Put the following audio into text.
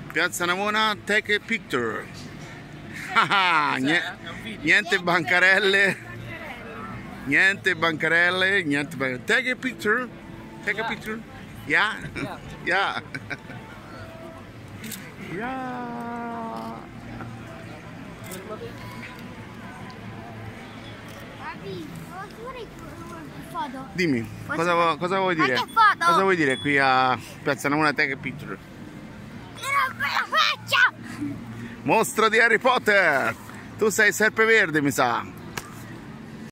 Piazza Navona, take a picture. Niente bancarelle. Niente bancarelle, niente bancarelle. Take a picture. Take a picture. Yeah. Yeah. Yeah. Dimmi, cosa vuoi dire? Cosa vuoi dire qui a Piazza Navona, take a picture? Mostro di Harry Potter! Tu sei Serpeverde, mi sa.